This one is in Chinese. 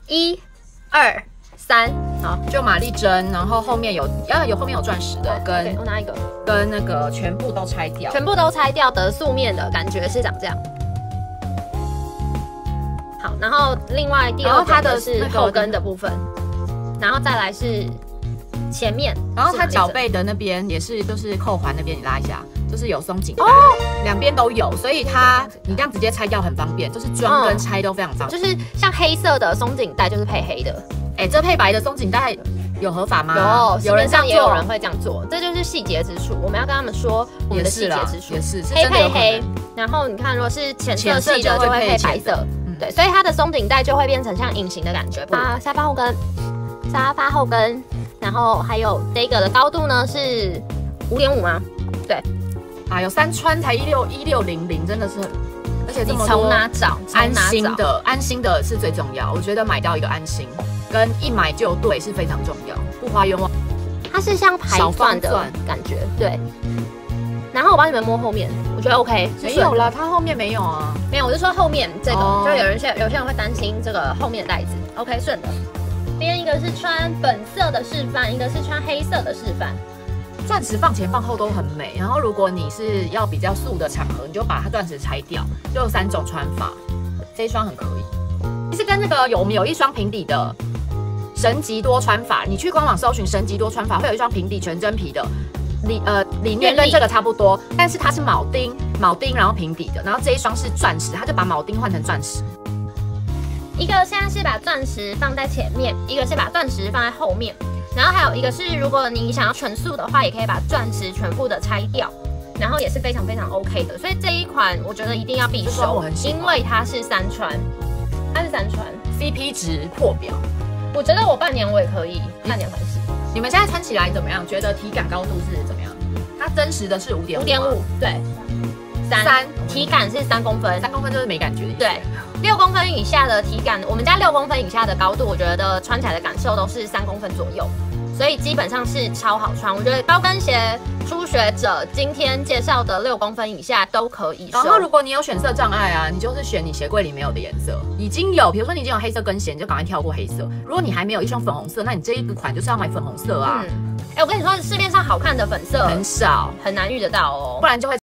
1、2、3，好， 就玛丽珍，然后后面有后面有钻石的，跟我拿一个， 跟那个全部都拆掉， 全部都拆掉的素面的感觉是长这样。好，然后另外第二个的是后跟的部分，然后再来是前面， 然后它脚背的那边也是，就是扣环那边你拉一下，就是有松紧带，两边都有，所以你这样直接拆掉很方便，就是装跟拆都非常方便。 就是像黑色的松紧带就是配黑的， 这配白的松紧带有合法吗？ 有人这样做，也有人会这样做，这就是细节之处。我们要跟他们说我们的细节之处， 也是黑配黑。然后你看，如果是浅色系的，就会配白色。对，所以它的松紧带就会变成像隐形的感觉。沙发后跟，然后还有这个的高度呢是5.5吗？对， 有3穿才1600，真的是很，而且这么多， 从哪找？ 安心的是最重要。我觉得买到一个安心，跟一买就对是非常重要，不花冤枉。 它是像排钻的感觉，对。然后我帮你们摸后面，我觉得 OK。 没有啦，它后面没有啊。 没有，我就说后面这个，就有些人会担心这个后面的带子 ，OK 顺的。边一个是穿本色的示范，一个是穿黑色的示范。 钻石放前放后都很美。然后如果你是要比较素的场合，你就把它钻石拆掉，就有3种穿法。这一双很可以。其实跟那个我们有一双平底的神级多穿法，你去官网搜寻神级多穿法，会有一双平底全真皮的。里面跟这个差不多，但是它是铆钉，然后平底的，然后这一双是钻石，它就把铆钉换成钻石。 一个现在是把钻石放在前面，一个是把钻石放在后面，然后还有一个是如果你想要全素的话，也可以把钻石全部的拆掉，然后也是非常非常 OK 的。所以这一款我觉得一定要必收，因为它是3穿，CP 值破表。我觉得我半年我也可以，半年还是。 你们现在穿起来怎么样？觉得体感高度是怎么样？它真实的是5.5， 对，3体感是3公分 ，3公分就是没感觉的意思。 对，6公分以下的体感，我们家6公分以下的高度，我觉得穿起来的感受都是3公分左右，所以基本上是超好穿。我觉得高跟鞋初学者今天介绍的6公分以下都可以收。 然后如果你有选色障碍啊，你就是选你鞋柜里没有的颜色。已经有，比如说你已经有黑色跟鞋，你就赶快跳过黑色。如果你还没有一双粉红色，那你这一个款就是要买粉红色啊。 我跟你说，市面上好看的粉色很少， 很难遇得到哦， 不然就会